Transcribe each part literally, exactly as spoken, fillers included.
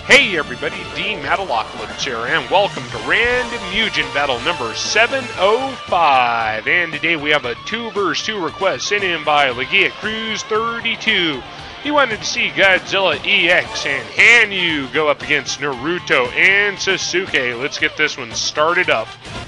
Hey everybody, TheMattalocalypse here, and welcome to Random Mugen Battle number seven oh five. And today we have a two versus two request sent in by Legia Cruz thirty-two. He wanted to see Godzilla E X and Hanyu go up against Naruto and Sasuke. Let's get this one started up.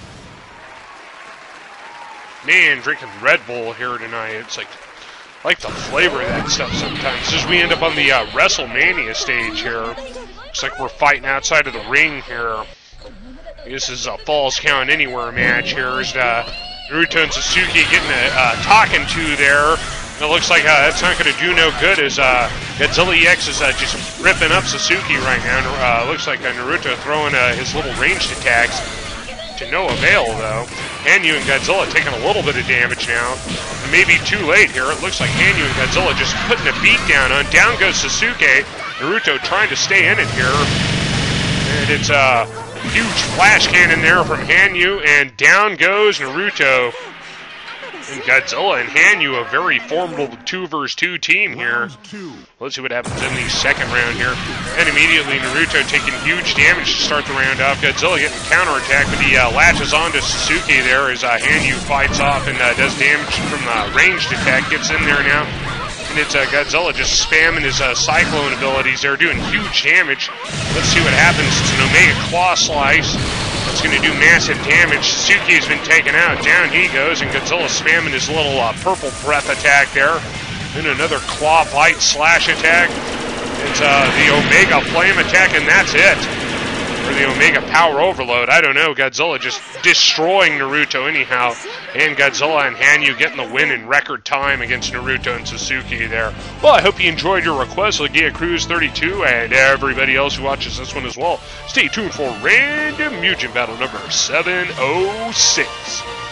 Man, drinking Red Bull here tonight. It's like, I like the flavor of that stuff sometimes. As we end up on the uh, WrestleMania stage here. Looks like we're fighting outside of the ring here. This is a Falls Count Anywhere match here. There's uh, Naruto and Sasuke getting a uh, talking to there. It looks like uh, that's not going to do no good as uh, Godzilla E X is uh, just ripping up Sasuke right now. Uh, looks like uh, Naruto throwing uh, his little ranged attacks to no avail, though. Hanyu and Godzilla taking a little bit of damage now. Maybe too late here. It looks like Hanyu and Godzilla just putting a beat down on. Down goes Sasuke. Naruto trying to stay in it here. And it's a huge flash cannon there from Hanyu. And down goes Naruto. And Godzilla and Hanyu, a very formidable two versus two team here. Let's see what happens in the second round here. And immediately Naruto taking huge damage to start the round off. Godzilla getting counterattack, but he uh, latches onto Sasuke there as uh, Hanyu fights off and uh, does damage from uh, ranged attack. Gets in there now. And it's uh, Godzilla just spamming his uh, Cyclone abilities there, doing huge damage. Let's see what happens. It's an Omega Claw Slice. That's going to do massive damage. Sasuke has been taken out. Down he goes, and Godzilla spamming his little uh, purple breath attack there. Then another claw bite slash attack. It's uh, the Omega Flame attack, and that's it. Or the Omega Power Overload. I don't know. Godzilla just destroying Naruto anyhow. And Godzilla and Hanyu getting the win in record time against Naruto and Sasuke there. Well, I hope you enjoyed your request, Legia Cruz thirty-two, and everybody else who watches this one as well. Stay tuned for Random Mugen Battle number seven oh six.